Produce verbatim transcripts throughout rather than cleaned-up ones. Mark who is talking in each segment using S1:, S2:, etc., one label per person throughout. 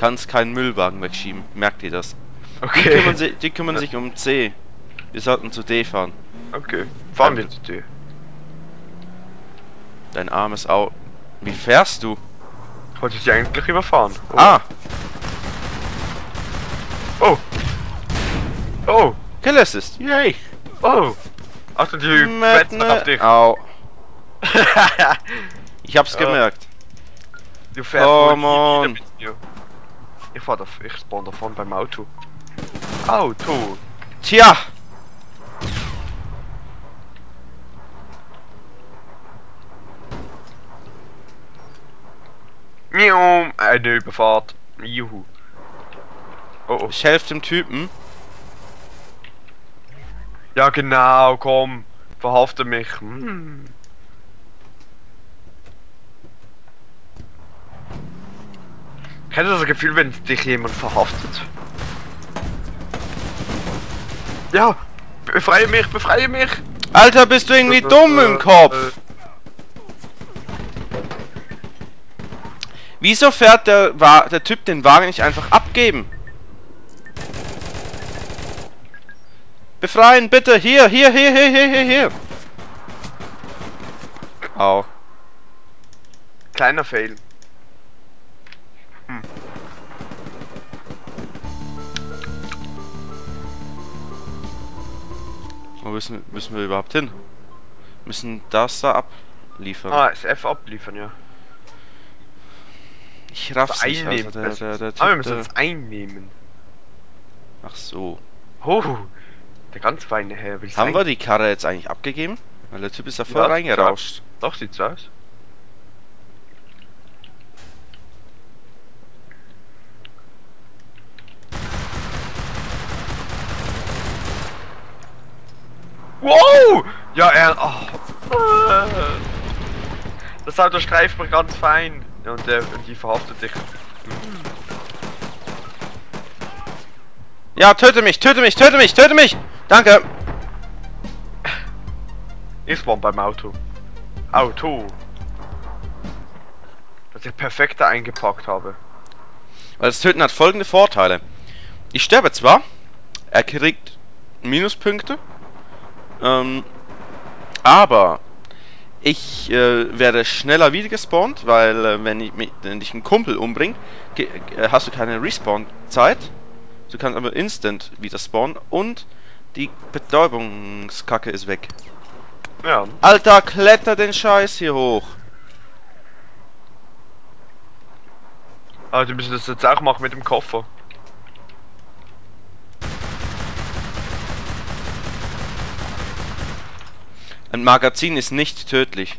S1: kannst keinen Müllwagen wegschieben. Merkt ihr das?
S2: Okay.
S1: Die kümmern, si die kümmern sich um C. Wir sollten zu D fahren.
S2: Okay. Fahren wir zu D.
S1: Dein armes Auto. Wie fährst du?
S2: Wollte ich dich eigentlich überfahren? Oh.
S1: Ah!
S2: Oh! Oh!
S1: Kill Assist! Yay!
S2: Oh! Achtung, die Wetzen auf dich!
S1: Au! Ich hab's
S2: Ja.
S1: gemerkt.
S2: Du fährst
S1: Come
S2: wohl
S1: on.
S2: nie wieder mit mir. Ich fahr da, ich spawn davon beim Auto. Auto!
S1: Tja!
S2: Miau, eine Überfahrt. Juhu. Oh oh.
S1: Ich helfe dem Typen.
S2: Ja genau, komm. Verhafte mich. Hm. Kennst du das Gefühl, wenn dich jemand verhaftet? Ja! Befreie mich, befreie mich!
S1: Alter, bist du irgendwie dumm im Kopf? Wieso fährt der, Wa der Typ den Wagen nicht einfach abgeben? Befreien, bitte! Hier, hier, hier, hier, hier, hier, hier! Au.
S2: Kleiner Fail. Hm.
S1: Wo müssen, müssen wir überhaupt hin? Müssen das da abliefern.
S2: Ah, das F abliefern, ja.
S1: Ich raff's nicht,
S2: Einnehmen.
S1: also der, der, der Typ,
S2: Aber wir müssen
S1: der,
S2: es einnehmen.
S1: Ach so.
S2: Oh, der ganz feine Herr will
S1: Haben wir die Karre jetzt eigentlich abgegeben? Weil der Typ ist da voll
S2: Ja,
S1: reingerauscht.
S2: Doch, sieht's aus. Wow! Ja, er... Oh. Das Auto streift mich ganz fein. Ja, und, der, und die verhaftet dich.
S1: Ja, töte mich, töte mich, töte mich, töte mich! Danke!
S2: Ich spawn beim Auto. Auto. Dass ich perfekt da eingepackt habe.
S1: Weil das Töten hat folgende Vorteile. Ich sterbe zwar, er kriegt Minuspunkte, ähm, aber ich äh, werde schneller wieder gespawnt, weil äh, wenn, ich, wenn dich ein Kumpel umbringt, äh, hast du keine Respawn-Zeit. Du kannst aber instant wieder spawnen und die Betäubungskacke ist weg.
S2: Ja.
S1: Alter, kletter den Scheiß hier hoch.
S2: Aber die müssen das jetzt auch machen mit dem Koffer.
S1: Ein Magazin ist nicht tödlich.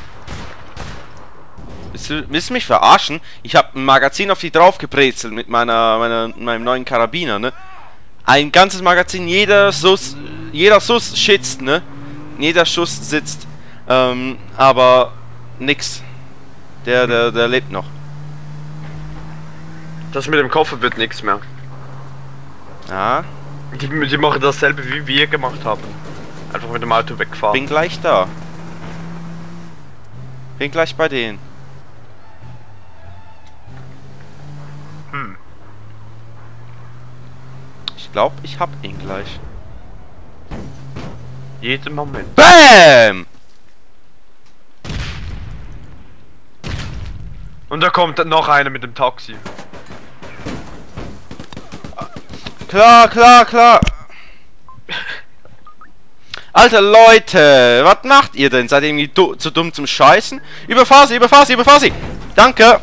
S1: Willst du, willst du mich verarschen? Ich habe ein Magazin auf die drauf gebrezelt mit meiner, meiner, meinem neuen Karabiner, ne? Ein ganzes Magazin, jeder Schuss, jeder Schuss schützt, ne? Jeder Schuss sitzt. Ähm, aber nix. Der, der, der lebt noch.
S2: Das mit dem Koffer wird nichts mehr.
S1: Ja,
S2: Die, die machen dasselbe wie wir gemacht haben. Einfach mit dem Auto wegfahren.
S1: bin gleich da. Bin gleich bei denen.
S2: Hm.
S1: Ich glaube, ich hab ihn gleich.
S2: Jeden Moment.
S1: BAM!
S2: Und da kommt dann noch einer mit dem Taxi.
S1: Klar, klar, klar. Alter Leute, was macht ihr denn? Seid ihr irgendwie du zu dumm zum Scheißen? Überfahr sie, überfahr sie, überfahr sie! Danke!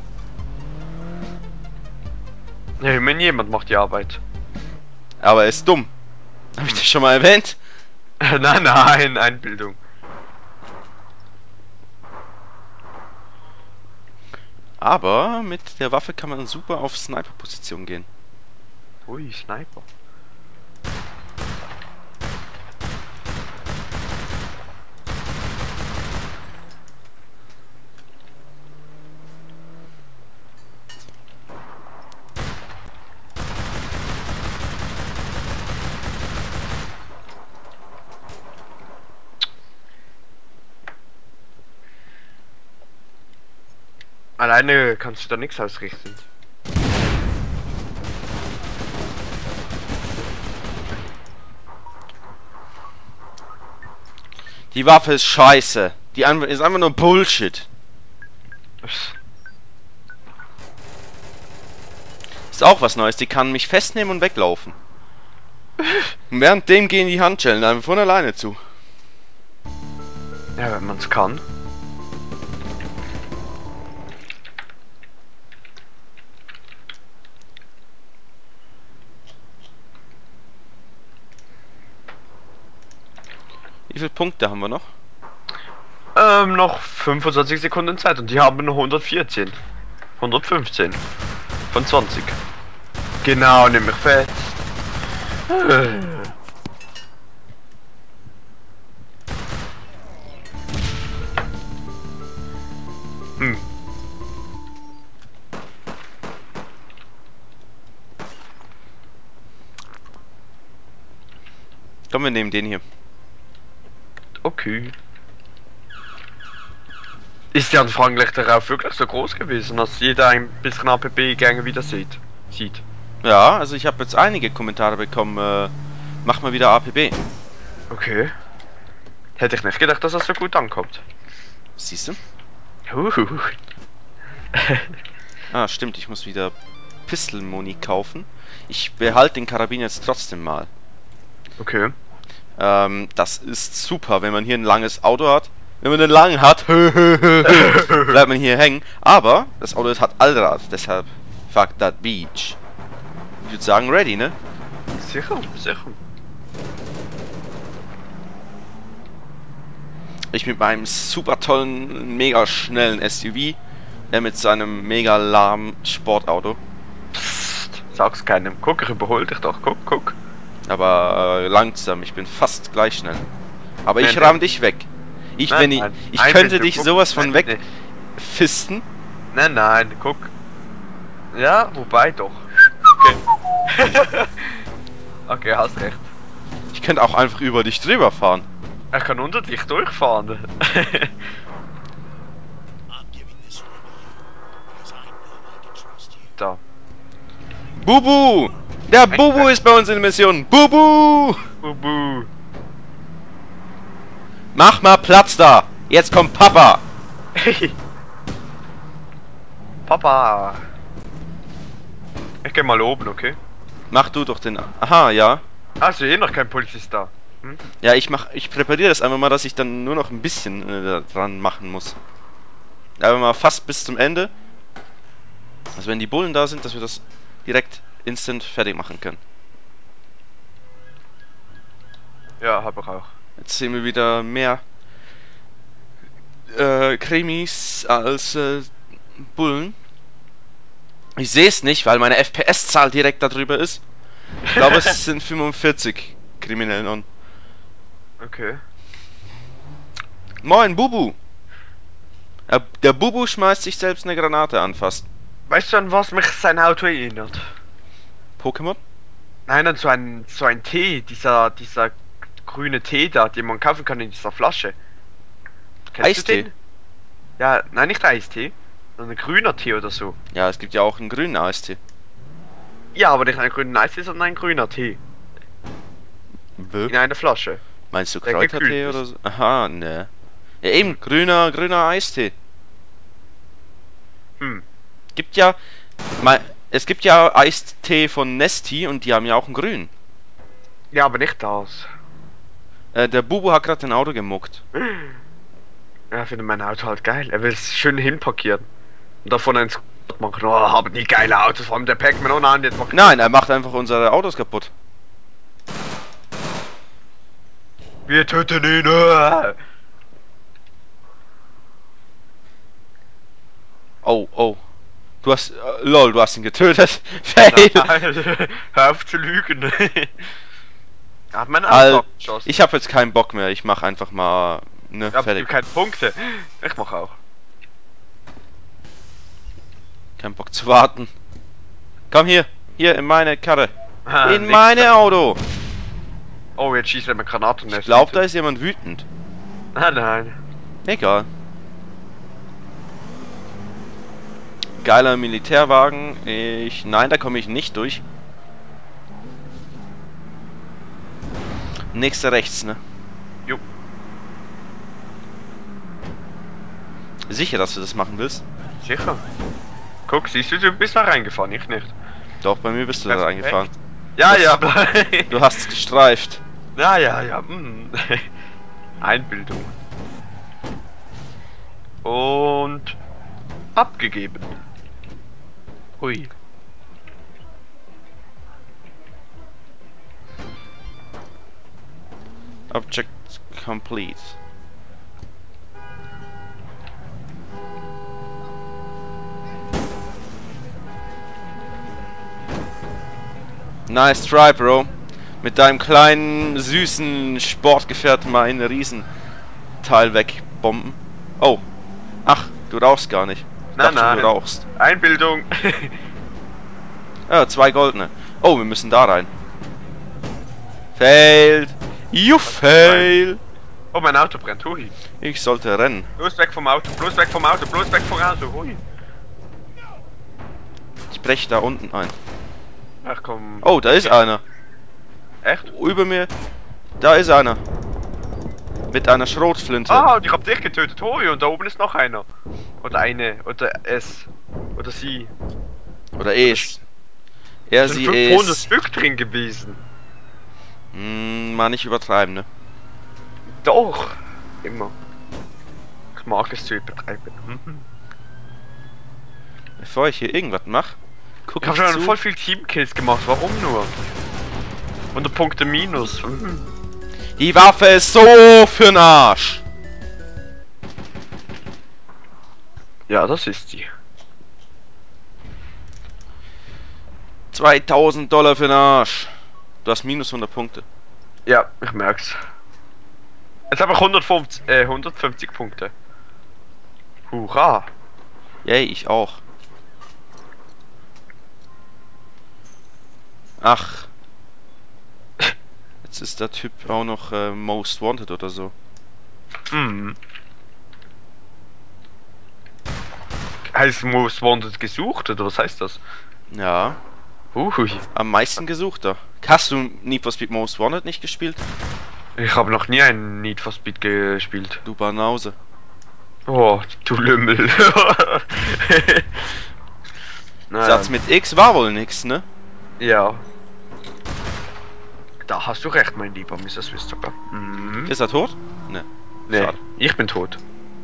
S2: Ja, immerhin jemand macht die Arbeit.
S1: Aber er ist dumm. Hab ich das schon mal erwähnt?
S2: Nein, nein, Einbildung.
S1: Aber mit der Waffe kann man super auf Sniper-Position gehen.
S2: Ui, Sniper. Alleine kannst du da nichts ausrichten.
S1: Die Waffe ist scheiße. Die einfach, ist einfach nur Bullshit. Ist auch was Neues. Die kann mich festnehmen und weglaufen. Und währenddem gehen die Handschellen einfach von alleine zu.
S2: Ja, wenn man es kann.
S1: Wie viele Punkte haben wir noch?
S2: Ähm, noch fünfundzwanzig Sekunden Zeit und die haben nur hundertvierzehn. hundertfünfzehn. Von zwanzig. Genau, nimm mich fest. Hm.
S1: Komm, wir nehmen den hier.
S2: Okay. Ist die Anfanglich darauf wirklich so groß gewesen, dass jeder ein bisschen A P B-Gänge wieder sieht? Sieht.
S1: Ja, also ich habe jetzt einige Kommentare bekommen. Äh, mach mal wieder A P B.
S2: Okay. Hätte ich nicht gedacht, dass das so gut ankommt.
S1: Siehst du?
S2: Huhuhu.
S1: Ah, stimmt, ich muss wieder Pistol-Muni kaufen. Ich behalte den Karabiner jetzt trotzdem mal.
S2: Okay.
S1: Ähm, das ist super, wenn man hier ein langes Auto hat. Wenn man einen langen hat, bleibt man hier hängen. Aber das Auto hat Allrad, deshalb fuck that beach. Ich würde sagen, ready, ne?
S2: Sicher, sicher.
S1: Ich mit meinem super tollen, mega schnellen S U V, er mit seinem mega lahmen Sportauto.
S2: Psst, sag's keinem. Guck, ich überhol dich doch. Guck, guck.
S1: Aber äh, langsam, ich bin fast gleich schnell. Aber
S2: Nein,
S1: ich
S2: nein.
S1: ramm dich weg. Ich,
S2: Nein,
S1: wenn ich,
S2: nein.
S1: ich
S2: Nein,
S1: könnte
S2: bitte,
S1: dich
S2: guck.
S1: sowas von
S2: Nein, nee.
S1: wegfisten.
S2: Nein, nein, guck. Ja, wobei doch. Okay. Okay, hast recht.
S1: Ich könnte auch einfach über dich drüber fahren.
S2: Ich kann unter dich durchfahren. Da.
S1: Bubu! Der Bubu ist bei uns in der Mission. Bubu!
S2: Bubu.
S1: Mach mal Platz da. Jetzt kommt Papa.
S2: Papa. Ich geh mal oben, okay?
S1: Mach du doch den... Aha, ja.
S2: Also eh noch kein Polizist da. Hm?
S1: Ja, ich mach... Ich präpariere das einfach mal, dass ich dann nur noch ein bisschen äh, dran machen muss. Aber mal fast bis zum Ende. Also wenn die Bullen da sind, dass wir das direkt instant fertig machen können.
S2: Ja, hab ich auch.
S1: Jetzt sehen wir wieder mehr äh, Krimis als äh, Bullen. Ich sehe es nicht, weil meine F P S-Zahl direkt darüber ist. Ich glaube, es sind fünfundvierzig Kriminellen on.
S2: Okay.
S1: Moin, Bubu! Ja, der Bubu schmeißt sich selbst eine Granate an, fast.
S2: Weißt du, an was mich sein Auto erinnert?
S1: Pokémon?
S2: Nein, an so ein, so ein Tee, dieser, dieser grüne Tee da, den man kaufen kann in dieser Flasche. Kennst
S1: Eistee?
S2: du den? Ja, nein, nicht Eistee, sondern ein grüner Tee oder so.
S1: Ja, es gibt ja auch einen grünen Eistee.
S2: Ja, aber nicht einen grünen Eistee, sondern ein grüner Tee.
S1: Wirklich?
S2: In einer Flasche.
S1: Meinst du
S2: Der
S1: Kräutertee
S2: gekühlt
S1: oder
S2: ist.
S1: so? Aha, ne. Ja eben, grüner, grüner Eistee.
S2: Hm.
S1: Gibt ja... Mal, es gibt ja Eistee von Nesti und die haben ja auch einen grünen.
S2: Ja, aber nicht das.
S1: Äh, der Bubu hat gerade ein Auto gemuckt.
S2: Ja, ich finde mein Auto halt geil. Er will es schön hinparkieren. Und davon eins machen. Oh, haben die geile Autos. Vor allem der Pac-Man. Oh nein, jetzt macht...
S1: Nein, er macht einfach unsere Autos kaputt.
S2: Wir töten ihn. Oh.
S1: Oh, oh. Du hast... Äh, lol, du hast ihn getötet. Fail.
S2: Nein, hör auf zu lügen. Er hat mein
S1: Al
S2: Auto abgeschossen.
S1: ich habe jetzt keinen Bock mehr. Ich mach einfach mal... Ne,
S2: Ich hab
S1: fertig.
S2: keine Punkte. Ich mach auch.
S1: Kein Bock zu warten. Komm hier. Hier, in meine Karre.
S2: Ah,
S1: In
S2: nix.
S1: meine Auto.
S2: Oh, jetzt schießt er mit Granaten.
S1: Ich glaube, da ist jemand wütend.
S2: Nein, nein.
S1: Egal. Geiler Militärwagen. Ich... Nein, da komme ich nicht durch. Nächster rechts, ne?
S2: Jo.
S1: Sicher, dass du das machen willst?
S2: Sicher. Guck, siehst du, du bist da reingefahren, ich nicht.
S1: Doch, bei mir bist du da
S2: Perfekt.
S1: reingefahren.
S2: Ja,
S1: Das-
S2: ja.
S1: Du hast es gestreift.
S2: Ja, ja, ja. mm. Einbildung. Und abgegeben. Hui.
S1: Object complete. Nice try, Bro. Mit deinem kleinen, süßen Sportgefährten mal einen Riesenteil wegbomben. Oh. Ach, du rauchst gar nicht. Ich
S2: Nein,
S1: dachte schon,
S2: nein.
S1: du rauchst.
S2: Einbildung.
S1: Ja, zwei goldene. Oh, wir müssen da rein. Failed. You fail.
S2: Oh, mein Auto brennt. Hui.
S1: Ich sollte rennen.
S2: Bloß weg vom Auto. Bloß weg vom Auto. Bloß weg vom Auto. Hui.
S1: Ich breche da unten ein.
S2: Ach komm.
S1: Oh, da ist einer.
S2: Echt?
S1: Über mir. Da ist einer. Mit einer Schrotflinte.
S2: Ah, und ich hab dich getötet. Hui. Und da oben ist noch einer. Oder eine. Oder es. Oder sie.
S1: Oder es. Er,
S2: Es sind
S1: sie,
S2: fünfhundert
S1: es.
S2: Stück drin gewesen.
S1: Hm, mal nicht übertreiben, ne?
S2: Doch. Immer. Ich mag es zu übertreiben. Mhm.
S1: Bevor ich hier irgendwas mache, guck
S2: Ich
S1: ich
S2: habe schon
S1: zu.
S2: voll viel Teamkills gemacht. Warum nur? hundert Punkte minus. Mhm.
S1: Die Waffe ist so für'n Arsch.
S2: Ja, das ist sie.
S1: zweitausend Dollar für'n Arsch. Du hast minus hundert Punkte.
S2: Ja, ich merk's. Jetzt habe ich hundertfünfzig, äh, hundertfünfzig Punkte. Hurra!
S1: Yay, ich auch. Ach. Jetzt ist der Typ auch noch äh, Most Wanted oder so.
S2: Mhm. Heißt Most Wanted gesucht oder was heißt das?
S1: Ja.
S2: Ui.
S1: Am meisten gesuchter. Hast du Need for Speed Most Wanted nicht gespielt?
S2: Ich habe noch nie einen Need for Speed gespielt.
S1: Du Banause.
S2: Oh, du Lümmel. naja.
S1: Satz mit X war wohl nix, ne?
S2: Ja. Da hast du recht, mein lieber Mister Swistocker. Mhm.
S1: Ist er tot? Ne.
S2: Nee,
S1: Schade.
S2: ich bin tot.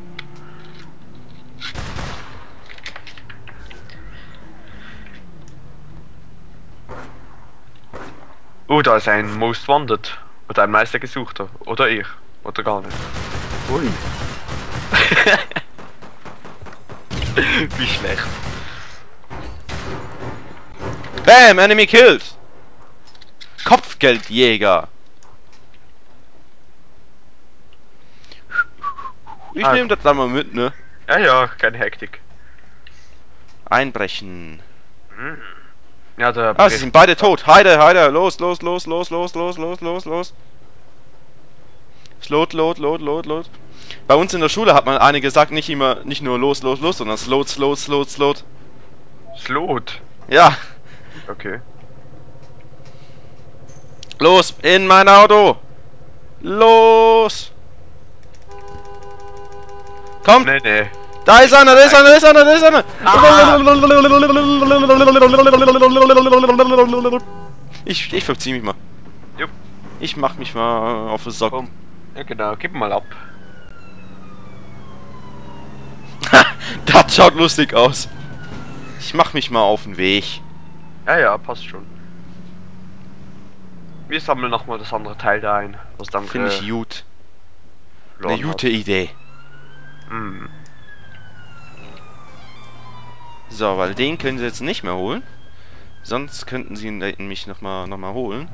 S2: Oh, da ist ein Most Wanted. Oder ein Meister gesuchter. Oder ich. Oder gar nicht. Ui. Wie schlecht.
S1: Bam, Enemy killed! Kopfgeldjäger! Ich
S2: Ah.
S1: nehme das dann mal mit, ne?
S2: Ja, ja, keine Hektik.
S1: Einbrechen.
S2: Ja, der.
S1: Ah, sie sind beide tot. Heide, Heide, los, los, los, los, los, los, los, los, los. Slot, lot, lot, lot, lot. Bei uns in der Schule hat man eine gesagt, nicht immer, nicht nur los, los, los, sondern slot, slot, slot, slot.
S2: Slot.
S1: Ja,
S2: Okay.
S1: los, in mein Auto. Los. Komm,
S2: Nee, nee.
S1: da ist einer, da ist einer, da ist einer, da ist einer. Ich, ich verzieh mich mal.
S2: Jupp.
S1: Ich mach mich mal auf den Socken.
S2: Komm. Ja, genau. Gib mal ab.
S1: Das schaut lustig aus. Ich mach mich mal auf den Weg.
S2: Ja, ja, passt schon. Wir sammeln nochmal das andere Teil da ein. Was dann
S1: Finde ich gut. Eine
S2: verloren
S1: gute Idee.
S2: hat. Hm.
S1: So, weil den können sie jetzt nicht mehr holen. Sonst könnten sie ihn mich nochmal noch mal holen.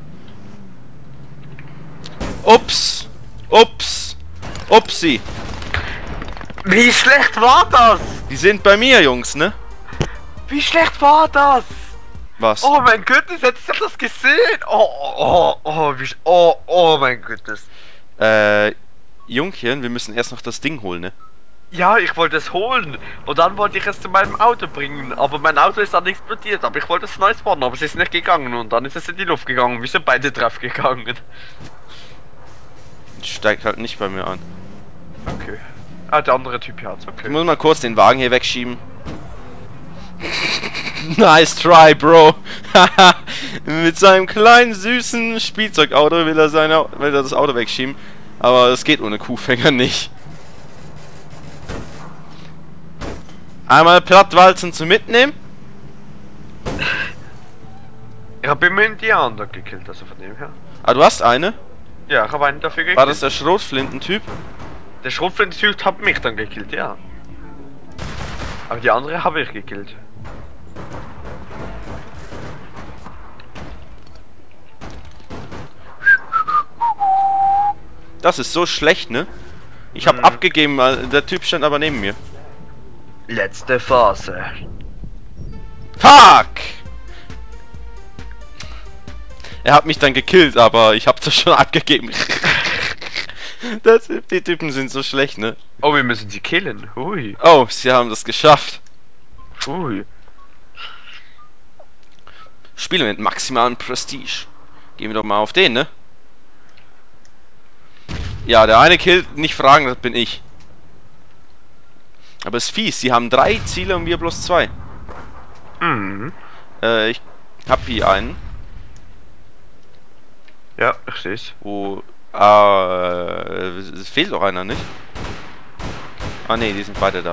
S1: Ups! Ups! Upsi!
S2: Wie schlecht war das?
S1: Die sind bei mir, Jungs, ne?
S2: Wie schlecht war das?
S1: Was?
S2: Oh mein Gottes, hätte ich das gesehen? Oh, oh, oh, oh, wie sch oh, oh mein Gottes.
S1: Äh, Jungchen, wir müssen erst noch das Ding holen, ne?
S2: Ja, ich wollte es holen und dann wollte ich es zu meinem Auto bringen, aber mein Auto ist dann explodiert, aber ich wollte es neu spawnen, aber es ist nicht gegangen und dann ist es in die Luft gegangen, wir sind beide drauf gegangen.
S1: Steigt halt nicht bei mir an.
S2: Okay. Ah, der andere Typ hier hat's,
S1: Ich
S2: okay.
S1: muss mal kurz den Wagen hier wegschieben. Nice try, Bro. Mit seinem kleinen, süßen Spielzeugauto will er, seine, will er das Auto wegschieben. Aber es geht ohne Kuhfänger nicht. Einmal Plattwalzen zum Mitnehmen.
S2: Ich hab immer Indianer gekillt, also von dem her.
S1: Ah, du hast eine?
S2: Ja, ich hab einen dafür gekillt.
S1: War das der Schrotflinten-Typ?
S2: Der Schrotflinten-Typ hat mich dann gekillt, ja. Aber die andere habe ich gekillt.
S1: Das ist so schlecht, ne? Ich hab
S2: Mhm.
S1: abgegeben, weil der Typ stand aber neben mir.
S2: Letzte Phase.
S1: Fuck! Er hat mich dann gekillt, aber ich hab das schon abgegeben. Das, die Typen sind so schlecht, ne?
S2: Oh, wir müssen sie killen. Hui.
S1: Oh, sie haben das geschafft.
S2: Hui.
S1: Spielen mit maximalem Prestige. Gehen wir doch mal auf den, ne? Ja, der eine killt, nicht fragen, das bin ich. Aber es ist fies, sie haben drei Ziele und wir bloß zwei.
S2: Mhm.
S1: Äh, ich hab hier einen,
S2: Ja, ich seh's.
S1: wo... Äh, es fehlt doch einer, nicht? Ah ne, die sind beide da.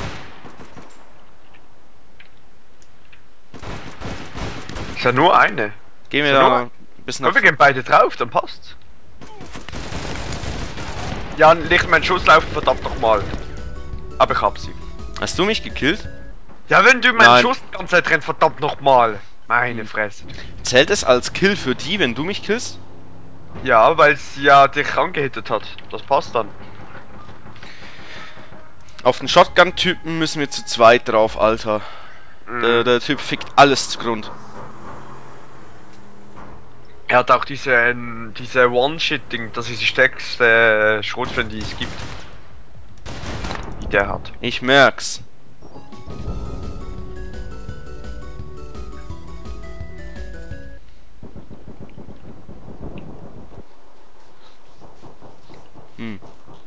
S2: Ist ja nur eine.
S1: Gehen wir
S2: Ist ja
S1: da
S2: nur-
S1: mal ein bisschen nach...
S2: Komm, wir gehen beide drauf, dann passt's. Ja, leg meinen Schusslauf verdammt nochmal. Aber ich hab sie.
S1: Hast du mich gekillt?
S2: Ja, wenn du meinen
S1: Nein.
S2: Schuss die ganze Zeit rennst, verdammt nochmal. Meine Fresse.
S1: Zählt es als Kill für die, wenn du mich killst?
S2: Ja, weil sie ja dich angehittet hat. Das passt dann.
S1: Auf den Shotgun-Typen müssen wir zu zweit drauf, Alter.
S2: Mhm.
S1: Der, der Typ fickt alles zu Grund.
S2: Er hat auch diese, ähm, diese One-Shit-Ding, das ist die stärkste Schrotflinte, die es gibt. Die der hat.
S1: Ich merk's. Hm.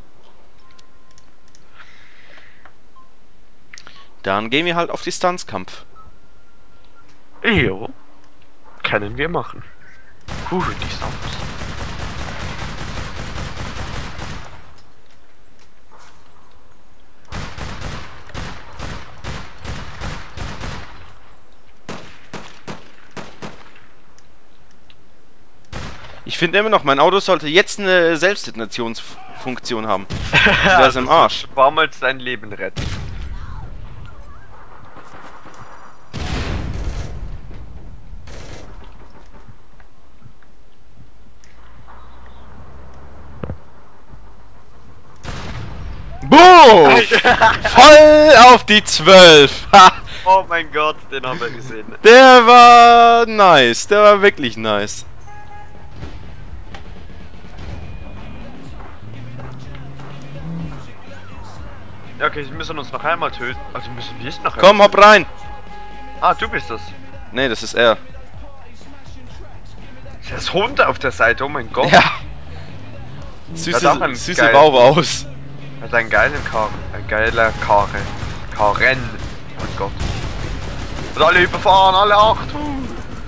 S1: Dann gehen wir halt auf Distanzkampf.
S2: Jo. Können wir machen. Puh, Distanz.
S1: Ich finde immer noch, mein Auto sollte jetzt eine Selbstdetonationsfunktion haben. Der ist im Arsch.
S2: War mal sein Leben retten.
S1: Boom! Voll auf die zwölf! Ha!
S2: Oh mein Gott, den haben wir gesehen.
S1: Der war nice, der war wirklich nice.
S2: Ja, okay, sie müssen uns noch einmal töten. Also müssen wir es noch
S1: Komm,
S2: einmal
S1: hopp rein!
S2: töten. Ah, du bist das.
S1: Nee, das ist er.
S2: Das Hund auf der Seite, oh mein Gott.
S1: Ja.
S2: Der hat auch einen
S1: Süße, süße
S2: geilen-
S1: Baubaus.
S2: Er hat einen geilen Karren. Ein geiler Karre. Karren. Oh mein Gott. Und alle überfahren, alle Achtung!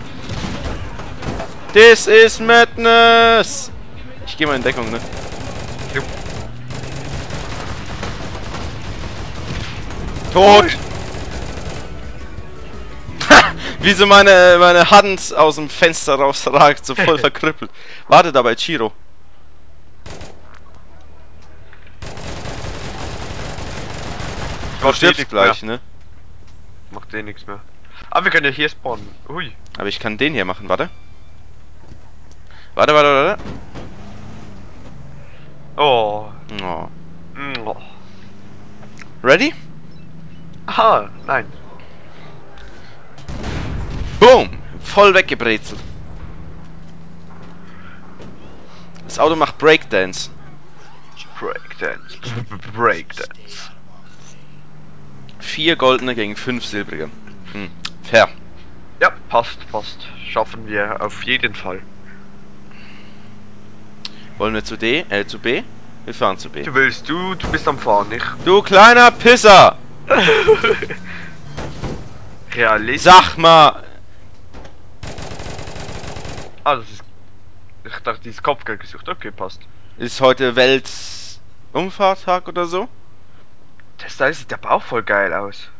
S1: This is madness! Ich geh mal in Deckung, ne?
S2: Jo.
S1: Tot! Wie so meine, meine Hand aus dem Fenster rausragt, so voll verkrüppelt. Warte da bei Chiro. Du stirbst gleich, ne?
S2: Macht eh nichts mehr. Aber wir können ja hier spawnen. Ui.
S1: Aber ich kann den hier machen, warte. Warte, warte, warte.
S2: Oh.
S1: Oh.
S2: Mm, oh.
S1: Ready?
S2: Aha, nein.
S1: Boom! Voll weggebrezelt. Das Auto macht Breakdance.
S2: Breakdance. Breakdance.
S1: Vier goldene gegen fünf silbrige. Hm. Fair.
S2: Ja, passt, passt. Schaffen wir auf jeden Fall.
S1: Wollen wir zu D, äh, zu B? Wir fahren zu B.
S2: Du willst, du, du bist am Fahren, nicht?
S1: Du kleiner Pisser!
S2: Realist.
S1: Sag mal!
S2: Ah, das ist... Ich dachte, dieses Kopfgeld gesucht. Okay, passt.
S1: Ist heute Weltumfahrttag oder so?
S2: Das da sieht aber auch voll geil aus.